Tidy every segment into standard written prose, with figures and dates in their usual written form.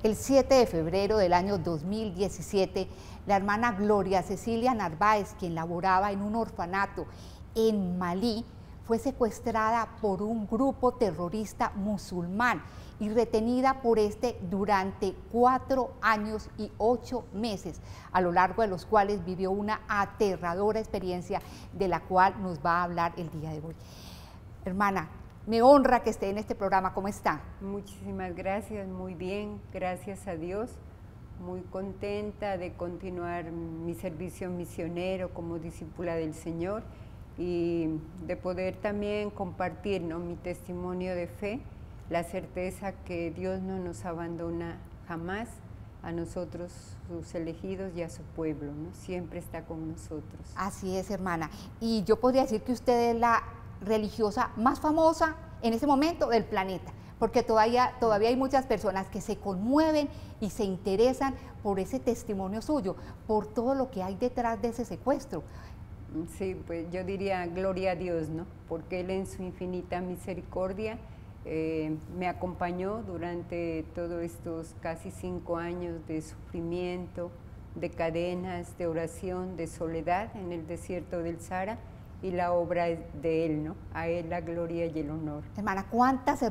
El 7 de febrero del año 2017, la hermana Gloria Cecilia Narváez, quien laboraba en un orfanato en Malí, fue secuestrada por un grupo terrorista musulmán y retenida por este durante 4 años y 8 meses, a lo largo de los cuales vivió una aterradora experiencia de la cual nos va a hablar el día de hoy. Hermana, me honra que esté en este programa. ¿Cómo está? Muchísimas gracias, muy bien, gracias a Dios. Muy contenta de continuar mi servicio misionero como discípula del Señor y de poder también compartir, ¿no?, mi testimonio de fe, la certeza que Dios no nos abandona jamás a nosotros, sus elegidos, y a su pueblo, ¿no? Siempre está con nosotros. Así es, hermana. Y yo podría decir que usted es la religiosa más famosa en ese momento del planeta, porque todavía hay muchas personas que se conmueven y se interesan por ese testimonio suyo, por todo lo que hay detrás de ese secuestro. Sí, pues yo diría gloria a Dios, ¿no? Porque Él en su infinita misericordia me acompañó durante todos estos casi 5 años de sufrimiento, de cadenas, de oración, de soledad en el desierto del Sahara, y la obra es de Él, ¿no? A Él la gloria y el honor. Hermana, ¿cuántas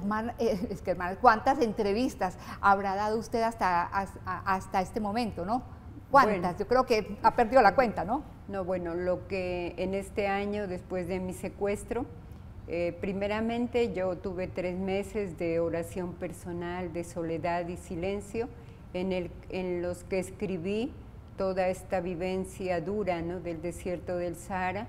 entrevistas habrá dado usted hasta este momento, no? ¿Cuántas? Bueno, yo creo que ha perdido la cuenta, ¿no? No, bueno, lo que en este año, después de mi secuestro, primeramente yo tuve 3 meses de oración personal, de soledad y silencio, en los que escribí toda esta vivencia dura, ¿no?, del desierto del Sahara,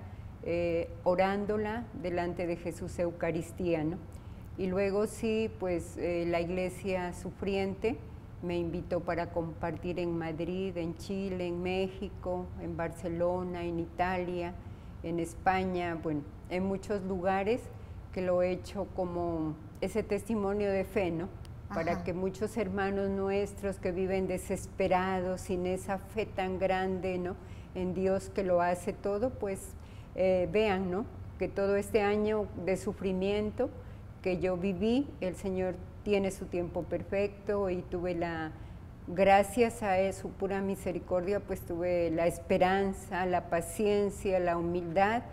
orándola delante de Jesús Eucaristía, ¿no? Y luego sí, pues la iglesia sufriente me invitó para compartir en Madrid, en Chile, en México, en Barcelona, en Italia, en España, bueno, en muchos lugares que lo he hecho como ese testimonio de fe, ¿no? Para que muchos hermanos nuestros que viven desesperados, sin esa fe tan grande, ¿no?, en Dios que lo hace todo, pues vean, ¿no?, que todo este año de sufrimiento que yo viví, el Señor tiene su tiempo perfecto, y tuve gracias a su pura misericordia, pues tuve la esperanza, la paciencia, la humildad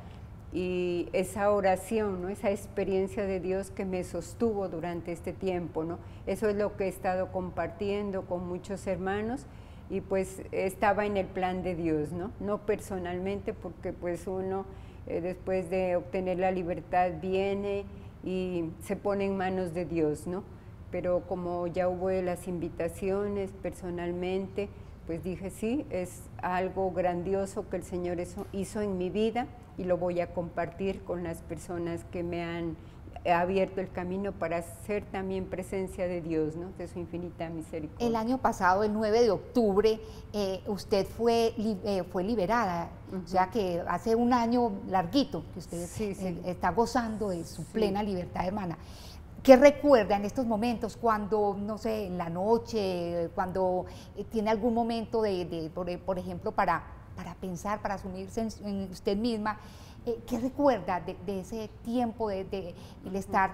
y esa oración, ¿no?, esa experiencia de Dios que me sostuvo durante este tiempo, ¿no? Eso es lo que he estado compartiendo con muchos hermanos, y pues estaba en el plan de Dios, ¿no? No personalmente, porque pues uno después de obtener la libertad viene y se pone en manos de Dios, ¿no? Pero como ya hubo las invitaciones personalmente, pues dije sí, es algo grandioso que el Señor hizo en mi vida, y lo voy a compartir con las personas que me han abierto el camino para ser también presencia de Dios, ¿no?, de su infinita misericordia. El año pasado, el 9 de octubre, usted fue liberada, o sea que hace un año larguito que usted está gozando de su plena libertad, hermana. ¿Qué recuerda en estos momentos cuando, no sé, en la noche, cuando tiene algún momento por ejemplo, para pensar, para asumirse en usted misma? ¿Qué recuerda de ese tiempo de el estar,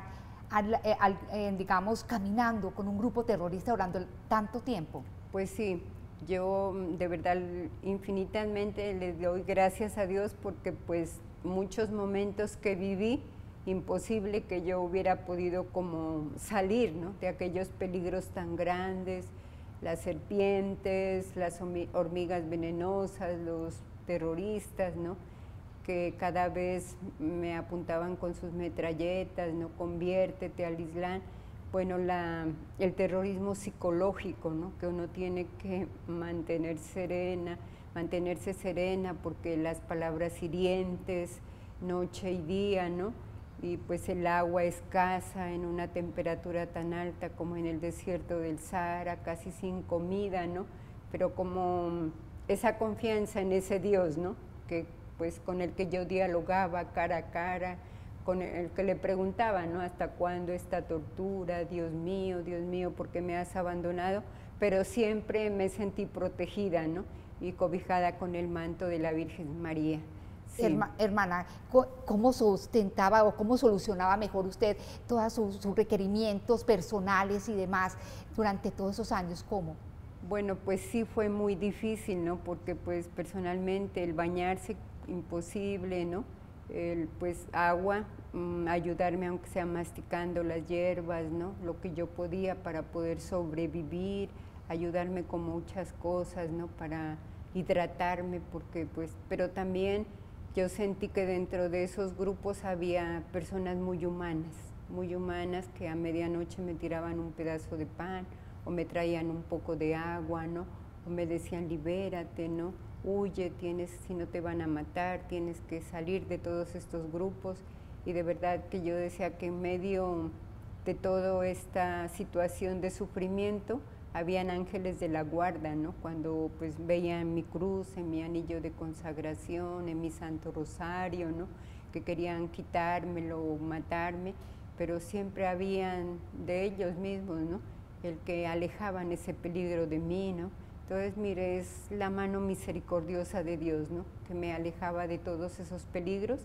digamos, caminando con un grupo terrorista durante tanto tiempo? Pues sí, yo de verdad infinitamente le doy gracias a Dios, porque pues muchos momentos que viví, imposible que yo hubiera podido como salir, ¿no?, de aquellos peligros tan grandes, las serpientes, las hormigas venenosas, los terroristas, ¿no?, que cada vez me apuntaban con sus metralletas, ¿no?, conviértete al Islam. Bueno, el terrorismo psicológico, ¿no?, que uno tiene que mantenerse serena, porque las palabras hirientes, noche y día, ¿no?, y pues el agua escasa en una temperatura tan alta como en el desierto del Sahara, casi sin comida, ¿no?, pero como esa confianza en ese Dios, ¿no?, que pues con el que yo dialogaba cara a cara, con el que le preguntaba, ¿no?, ¿hasta cuándo esta tortura? Dios mío, ¿por qué me has abandonado? Pero siempre me sentí protegida, ¿no?, y cobijada con el manto de la Virgen María. Sí. Hermana, ¿cómo sustentaba o cómo solucionaba mejor usted todos sus requerimientos personales y demás durante todos esos años? ¿Cómo? Bueno, pues sí fue muy difícil, ¿no? Porque pues personalmente el bañarse imposible, ¿no? El pues agua, ayudarme aunque sea masticando las hierbas, ¿no? Lo que yo podía para poder sobrevivir, ayudarme con muchas cosas, ¿no? Para hidratarme, porque pues, pero también yo sentí que dentro de esos grupos había personas muy humanas que a medianoche me tiraban un pedazo de pan o me traían un poco de agua, ¿no? O me decían, libérate, ¿no? Huye, si no te van a matar, tienes que salir de todos estos grupos. Y de verdad que yo decía que en medio de toda esta situación de sufrimiento, habían ángeles de la guarda, ¿no? Cuando pues veían mi cruz, en mi anillo de consagración, en mi santo rosario, ¿no? Que querían quitármelo o matarme, pero siempre habían de ellos mismos, ¿no? El que alejaban ese peligro de mí, ¿no? Entonces, mire, es la mano misericordiosa de Dios, ¿no? Que me alejaba de todos esos peligros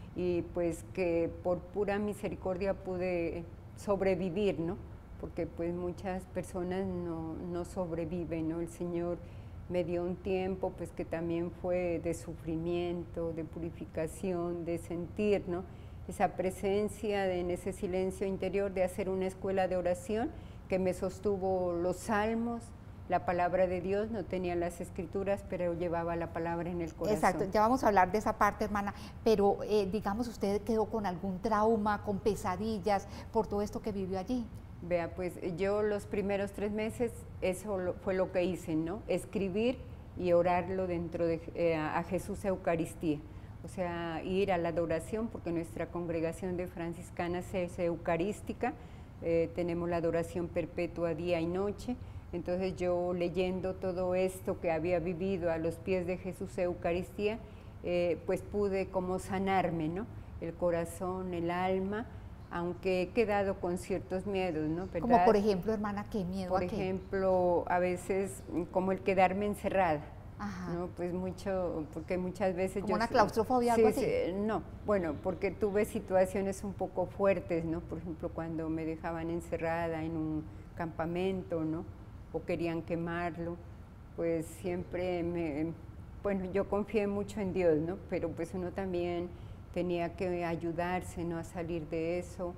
y pues que por pura misericordia pude sobrevivir, ¿no? Porque pues muchas personas no sobreviven, ¿no? El Señor me dio un tiempo pues que también fue de sufrimiento, de purificación, de sentir, ¿no? Esa presencia en ese silencio interior, de hacer una escuela de oración que me sostuvo los salmos, la palabra de Dios, no tenía las escrituras, pero llevaba la palabra en el corazón. Exacto, ya vamos a hablar de esa parte, hermana, pero digamos, ¿usted quedó con algún trauma, con pesadillas por todo esto que vivió allí? Vea, pues yo los primeros 3 meses, eso fue lo que hice, ¿no? Escribir y orarlo dentro de a Jesús Eucaristía. O sea, ir a la adoración, porque nuestra congregación de franciscanas es eucarística, tenemos la adoración perpetua día y noche. Entonces yo leyendo todo esto que había vivido a los pies de Jesús Eucaristía, pues pude como sanarme, ¿no? El corazón, el alma, aunque he quedado con ciertos miedos, ¿no? ¿Verdad? Como por ejemplo, hermana, ¿qué miedo? Por ejemplo, a veces como el quedarme encerrada. Ajá. ¿No? Pues mucho, porque muchas veces ¿Como una claustrofobia, algo así? Sí, no, bueno, porque tuve situaciones un poco fuertes, ¿no? Por ejemplo, cuando me dejaban encerrada en un campamento, ¿no? O querían quemarlo, pues siempre bueno, yo confié mucho en Dios, ¿no? Pero pues uno también tenía que ayudarse, ¿no? A salir de eso,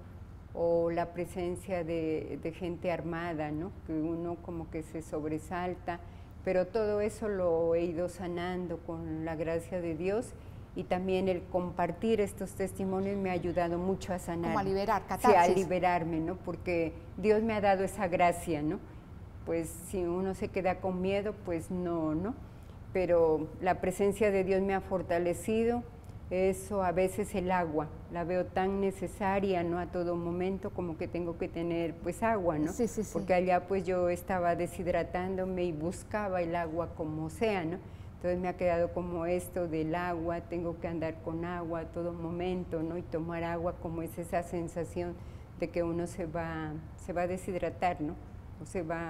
o la presencia de gente armada, ¿no? Que uno como que se sobresalta, pero todo eso lo he ido sanando con la gracia de Dios, y también el compartir estos testimonios me ha ayudado mucho a sanar. Como a liberar, catarsis. Sí, a liberarme, ¿no? Porque Dios me ha dado esa gracia, ¿no? Pues si uno se queda con miedo, pues no, ¿no? Pero la presencia de Dios me ha fortalecido. Eso, a veces el agua, la veo tan necesaria, ¿no? A todo momento, como que tengo que tener pues agua, ¿no? Sí, sí, sí. Porque allá pues yo estaba deshidratándome y buscaba el agua como sea, ¿no? Entonces me ha quedado como esto del agua, tengo que andar con agua a todo momento, ¿no? Y tomar agua, como es esa sensación de que uno se va a deshidratar, ¿no? O se va,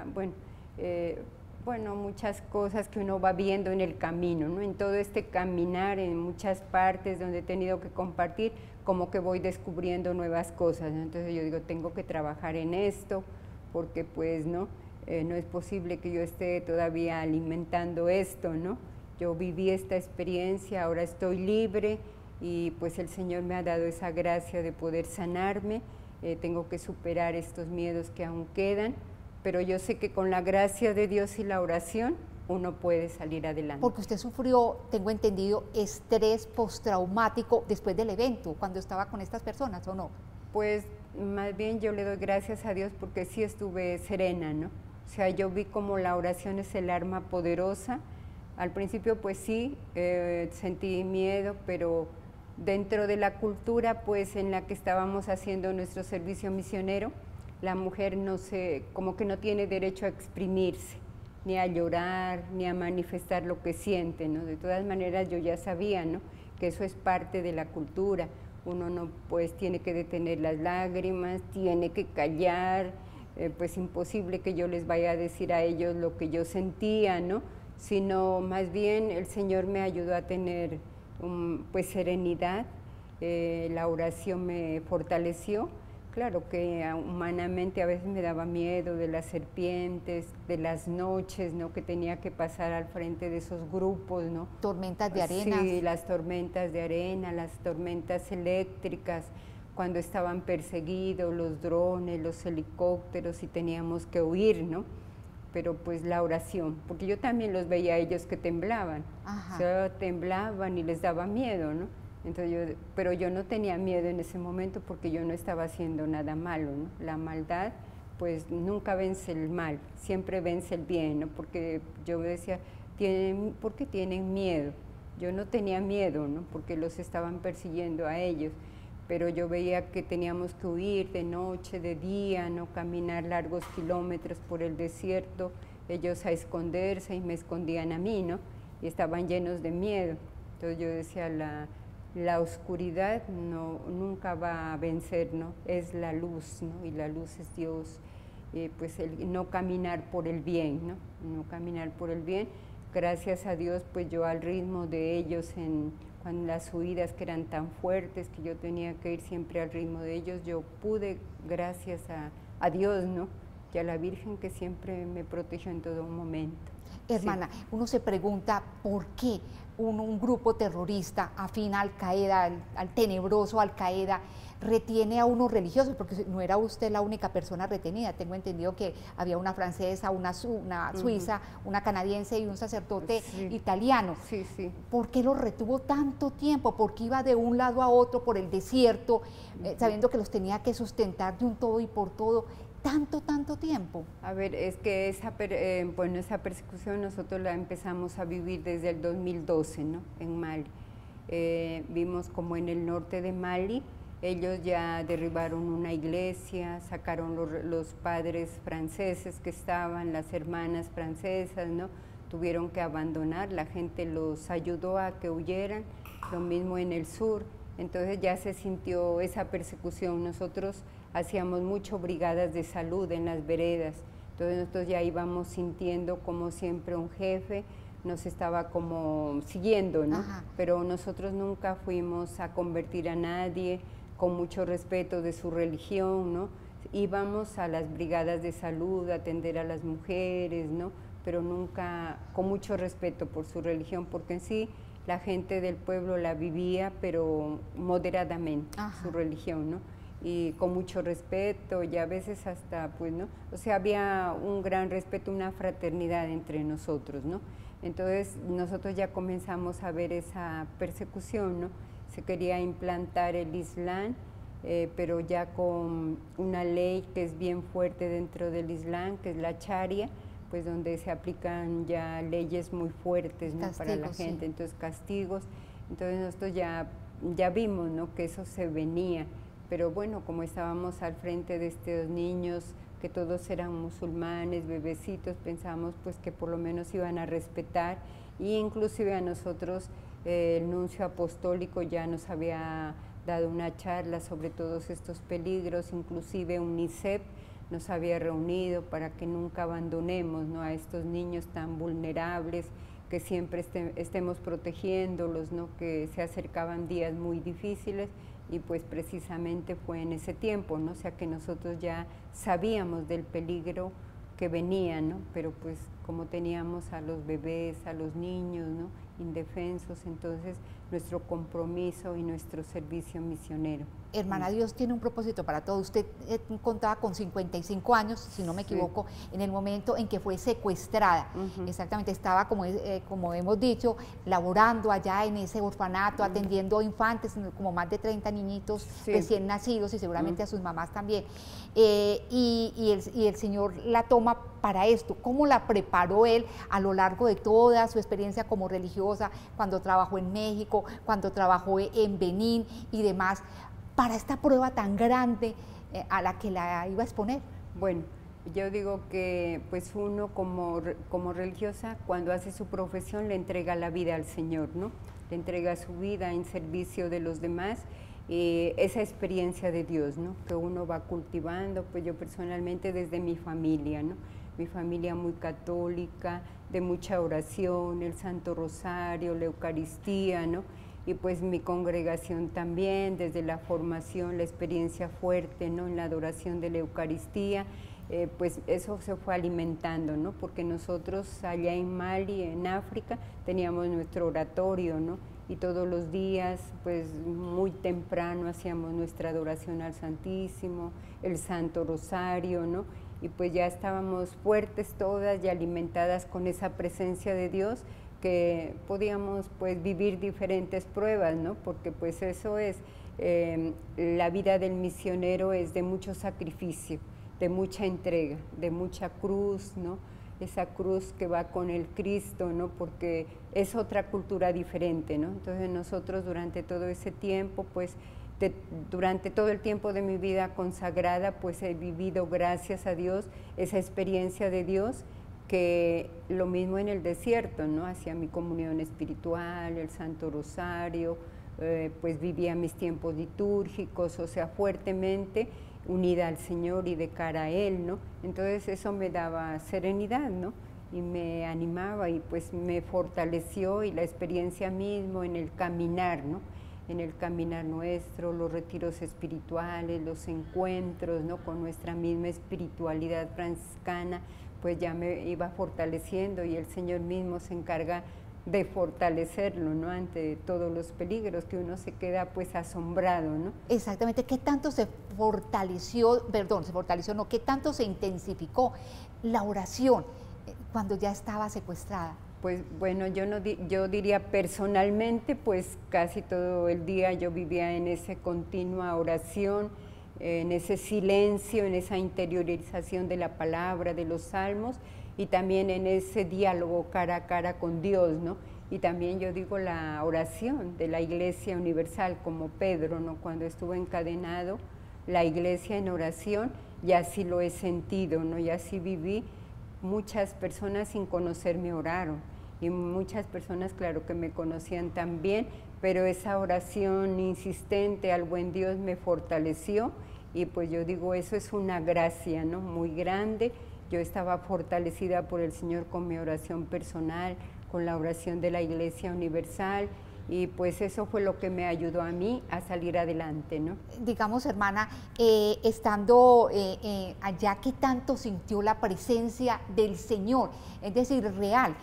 bueno, muchas cosas que uno va viendo en el camino, ¿no? En todo este caminar, en muchas partes donde he tenido que compartir, como que voy descubriendo nuevas cosas, ¿no? Entonces yo digo, tengo que trabajar en esto, porque pues, ¿no? No es posible que yo esté todavía alimentando esto, ¿no? Yo viví esta experiencia, ahora estoy libre, y pues el Señor me ha dado esa gracia de poder sanarme, tengo que superar estos miedos que aún quedan, pero yo sé que con la gracia de Dios y la oración uno puede salir adelante. Porque usted sufrió, tengo entendido, estrés postraumático después del evento, cuando estaba con estas personas, ¿o no? Pues más bien yo le doy gracias a Dios porque sí estuve serena, ¿no? O sea, yo vi como la oración es el arma poderosa. Al principio pues sí, sentí miedo, pero dentro de la cultura pues en la que estábamos haciendo nuestro servicio misionero, la mujer como que no tiene derecho a exprimirse, ni a llorar, ni a manifestar lo que siente, ¿no? De todas maneras yo ya sabía, ¿no? Que eso es parte de la cultura. Uno no pues tiene que detener las lágrimas, tiene que callar, pues imposible que yo les vaya a decir a ellos lo que yo sentía, ¿no? Sino más bien el Señor me ayudó a tener pues serenidad, la oración me fortaleció. Claro que humanamente a veces me daba miedo de las serpientes, de las noches, ¿no? Que tenía que pasar al frente de esos grupos, ¿no? Tormentas de arena. Sí, las tormentas de arena, las tormentas eléctricas, cuando estaban perseguidos los drones, los helicópteros y teníamos que huir, ¿no? Pero pues la oración, porque yo también los veía a ellos que temblaban, o sea, temblaban y les daba miedo, ¿no? Entonces pero yo no tenía miedo en ese momento porque yo no estaba haciendo nada malo, ¿no? La maldad pues nunca vence el mal, siempre vence el bien, ¿no? Porque yo decía, ¿por qué tienen miedo? Yo no tenía miedo, ¿no? Porque los estaban persiguiendo a ellos, pero yo veía que teníamos que huir de noche, de día, ¿no? Caminar largos kilómetros por el desierto, ellos a esconderse y me escondían a mí, ¿no? Y estaban llenos de miedo. Entonces yo decía, la oscuridad nunca va a vencer, ¿no? Es la luz, ¿no? Y la luz es Dios. Pues no caminar por el bien, ¿no? No caminar por el bien. Gracias a Dios, pues yo al ritmo de ellos cuando las huidas que eran tan fuertes, que yo tenía que ir siempre al ritmo de ellos, yo pude, gracias a Dios, ¿no? Y a la Virgen que siempre me protegió en todo momento. Hermana, sí. Uno se pregunta por qué un grupo terrorista afín a Al-Qaeda, al tenebroso Al-Qaeda, retiene a unos religiosos, porque no era usted la única persona retenida. Tengo entendido que había una francesa, una suiza, una canadiense y un sacerdote italiano. Sí, sí. ¿Por qué los retuvo tanto tiempo? ¿Por qué iba de un lado a otro por el desierto, sabiendo que los tenía que sustentar de un todo y por todo? Tanto tiempo. A ver, es que esa persecución nosotros la empezamos a vivir desde el 2012, ¿no? En Mali. Vimos como en el norte de Mali, ellos ya derribaron una iglesia, sacaron los padres franceses que estaban, las hermanas francesas, ¿no? Tuvieron que abandonar, la gente los ayudó a que huyeran, lo mismo en el sur. Entonces ya se sintió esa persecución. Nosotros hacíamos mucho brigadas de salud en las veredas, entonces nosotros ya íbamos sintiendo como siempre un jefe nos estaba como siguiendo, ¿no? Pero nosotros nunca fuimos a convertir a nadie, con mucho respeto de su religión, ¿no? Íbamos a las brigadas de salud a atender a las mujeres, ¿no? Pero nunca con mucho respeto por su religión, porque en sí la gente del pueblo la vivía, pero moderadamente, su religión, ¿no? Y con mucho respeto y a veces hasta, pues, ¿no? O sea, había un gran respeto, una fraternidad entre nosotros, ¿no? Entonces, nosotros ya comenzamos a ver esa persecución, ¿no? Se quería implantar el Islam, pero ya con una ley que es bien fuerte dentro del Islam, que es la Sharia, pues donde se aplican ya leyes muy fuertes, ¿no? Para la gente, sí. Entonces castigos, entonces nosotros ya vimos, ¿no? Que eso se venía, pero bueno, como estábamos al frente de estos niños, que todos eran musulmanes, bebecitos, pensábamos pues que por lo menos iban a respetar, y inclusive a nosotros el nuncio apostólico ya nos había dado una charla sobre todos estos peligros, inclusive UNICEF nos había reunido para que nunca abandonemos, ¿no? A estos niños tan vulnerables, que siempre estemos protegiéndolos, ¿no? Que se acercaban días muy difíciles, y pues precisamente fue en ese tiempo, ¿no? O sea que nosotros ya sabíamos del peligro que venía, ¿no? Pero pues como teníamos a los bebés, a los niños, ¿no? Indefensos, entonces nuestro compromiso y nuestro servicio misionero. Hermana, Dios tiene un propósito para todo. Usted contaba con 55 años, si no me equivoco, en el momento en que fue secuestrada. Exactamente, estaba, como hemos dicho, laborando allá en ese orfanato, atendiendo infantes, como más de 30 niñitos recién nacidos, y seguramente a sus mamás también. Y el Señor la toma para esto. ¿Cómo la preparó Él a lo largo de toda su experiencia como religiosa, cuando trabajó en México, cuando trabajó en Benín y demás, para esta prueba tan grande a la que la iba a exponer? Bueno, yo digo que pues uno como religiosa, cuando hace su profesión, le entrega la vida al Señor, ¿no? Le entrega su vida en servicio de los demás, esa experiencia de Dios, ¿no? Que uno va cultivando, pues yo personalmente desde mi familia, ¿no? Mi familia muy católica, de mucha oración, el Santo Rosario, la Eucaristía, ¿no? y pues mi congregación también, desde la formación, la experiencia fuerte, ¿no?, en la adoración de la Eucaristía, pues eso se fue alimentando, ¿no?, porque nosotros allá en Mali, en África, teníamos nuestro oratorio, ¿no?, y todos los días, pues muy temprano hacíamos nuestra adoración al Santísimo, el Santo Rosario, ¿no?, y pues ya estábamos fuertes todas y alimentadas con esa presencia de Dios, que podíamos pues vivir diferentes pruebas, ¿no?, porque pues eso es, la vida del misionero es de mucho sacrificio, de mucha entrega, de mucha cruz, ¿no?, esa cruz que va con el Cristo, ¿no?, porque es otra cultura diferente, ¿no? Entonces nosotros durante todo ese tiempo, pues durante todo el tiempo de mi vida consagrada, pues he vivido, gracias a Dios, esa experiencia de Dios, que lo mismo en el desierto, ¿no?, hacía mi comunión espiritual, el Santo Rosario, pues vivía mis tiempos litúrgicos, o sea, fuertemente unida al Señor y de cara a Él, ¿no? Entonces eso me daba serenidad, ¿no?, y me animaba y pues me fortaleció, y la experiencia mismo en el caminar, ¿no?, en el caminar nuestro, los retiros espirituales, los encuentros, ¿no?, con nuestra misma espiritualidad franciscana, pues ya me iba fortaleciendo, y el Señor mismo se encarga de fortalecerlo, ¿no?, ante todos los peligros, que uno se queda pues asombrado, ¿no? Exactamente, ¿qué tanto se fortaleció, no, qué tanto se intensificó la oración cuando ya estaba secuestrada? Pues bueno, yo diría personalmente, pues casi todo el día yo vivía en esa continua oración, en ese silencio, en esa interiorización de la palabra, de los salmos, y también en ese diálogo cara a cara con Dios, ¿no? Y también yo digo la oración de la Iglesia Universal, como Pedro, ¿no?, cuando estuvo encadenado, la Iglesia en oración, y así lo he sentido, ¿no?, y así viví. Muchas personas sin conocerme oraron, y muchas personas, claro, que me conocían también, pero esa oración insistente al buen Dios me fortaleció, y pues yo digo, eso es una gracia, ¿no?, muy grande. Yo estaba fortalecida por el Señor con mi oración personal, con la oración de la Iglesia Universal, y pues eso fue lo que me ayudó a mí a salir adelante, ¿no? Digamos, hermana, estando allá, ¿qué tanto sintió la presencia del Señor? Es decir, real,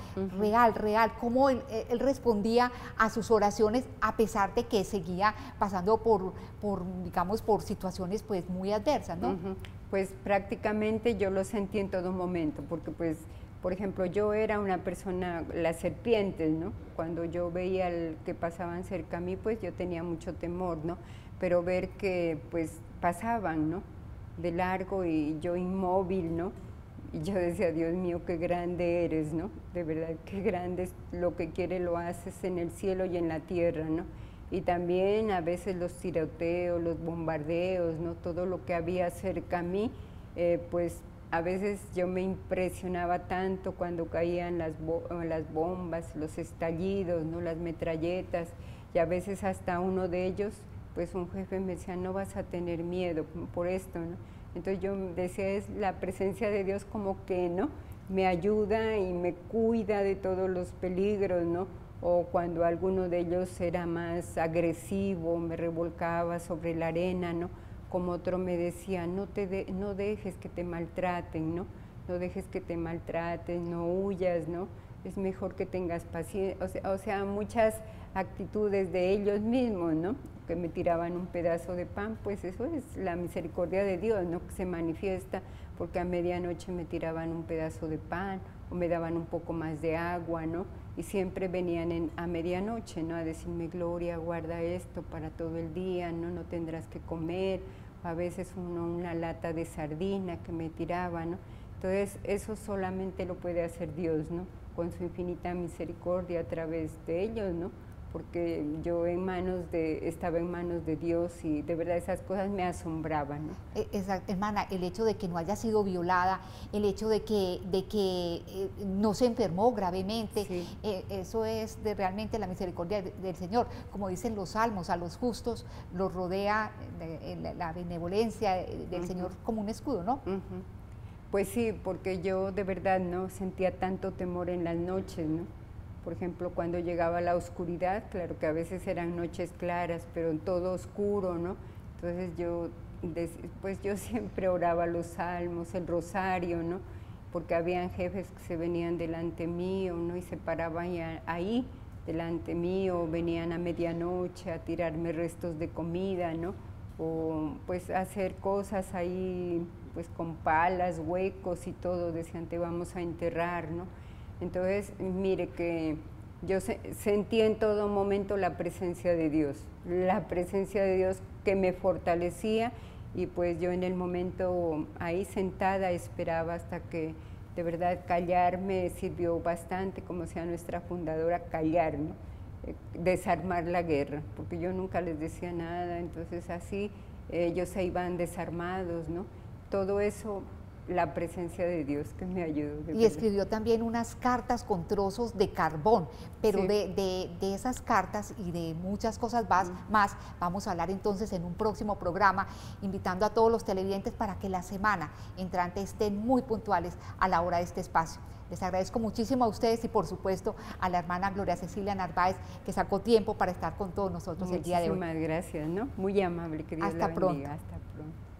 real, cómo él respondía a sus oraciones, a pesar de que seguía pasando digamos, por situaciones pues muy adversas, ¿no? Pues prácticamente yo lo sentí en todo momento, porque pues, por ejemplo, yo era una persona, las serpientes, ¿no? Cuando yo veía que pasaban cerca a mí, pues yo tenía mucho temor, ¿no? Pero ver que pues pasaban, ¿no?, de largo, y yo inmóvil, ¿no? Y yo decía, Dios mío, qué grande eres, ¿no? De verdad, qué grande es, lo que quieres lo haces en el cielo y en la tierra, ¿no? Y también a veces los tiroteos, los bombardeos, ¿no?, todo lo que había cerca a mí, pues a veces yo me impresionaba tanto cuando caían las bombas, los estallidos, ¿no?, las metralletas, y a veces hasta uno de ellos, pues un jefe me decía, no vas a tener miedo por esto, ¿no? Entonces yo decía, es la presencia de Dios como que, ¿no?, me ayuda y me cuida de todos los peligros, ¿no? O cuando alguno de ellos era más agresivo, me revolcaba sobre la arena, ¿no? Como otro me decía, no dejes que te maltraten, ¿no? No dejes que te maltraten, no huyas, ¿no? Es mejor que tengas paciencia, o sea, muchas actitudes de ellos mismos, ¿no?, que me tiraban un pedazo de pan, pues eso es la misericordia de Dios, ¿no?, que se manifiesta, porque a medianoche me tiraban un pedazo de pan, o me daban un poco más de agua, ¿no?, y siempre venían a medianoche, ¿no?, a decirme, Gloria, guarda esto para todo el día, no tendrás que comer, a veces una lata de sardina que me tiraba, ¿no? Entonces eso solamente lo puede hacer Dios, ¿no?, con su infinita misericordia a través de ellos, ¿no?, porque yo estaba en manos de Dios, y de verdad esas cosas me asombraban, ¿no? Exacto, hermana, el hecho de que no haya sido violada, el hecho de que no se enfermó gravemente, sí. Eso es realmente la misericordia del Señor. Como dicen los salmos, a los justos los rodea la benevolencia del Señor como un escudo, ¿no? Pues sí, porque yo de verdad no sentía tanto temor en las noches, ¿no? Por ejemplo, cuando llegaba la oscuridad, claro que a veces eran noches claras, pero todo oscuro, ¿no? Entonces yo siempre oraba los salmos, el rosario, ¿no? Porque habían jefes que se venían delante mío, ¿no? Y se paraban ahí delante mío, venían a medianoche a tirarme restos de comida, ¿no? O pues hacer cosas ahí, pues con palas, huecos y todo, decían, te vamos a enterrar, ¿no? Entonces, mire que yo sentí en todo momento la presencia de Dios que me fortalecía, y pues yo en el momento ahí sentada esperaba hasta que de verdad callar me sirvió bastante, como sea nuestra fundadora, callar, ¿no? Desarmar la guerra, porque yo nunca les decía nada, entonces así ellos se iban desarmados, ¿no? Todo eso, la presencia de Dios que me ayudó. Y escribió también unas cartas con trozos de carbón, pero sí. de esas cartas y de muchas cosas más vamos a hablar entonces en un próximo programa, invitando a todos los televidentes para que la semana entrante estén muy puntuales a la hora de este espacio. Les agradezco muchísimo a ustedes y por supuesto a la hermana Gloria Cecilia Narváez, que sacó tiempo para estar con todos nosotros el día de hoy. Muchísimas gracias, ¿no? Muy amable, que Dios la bendiga. Hasta pronto. Hasta pronto.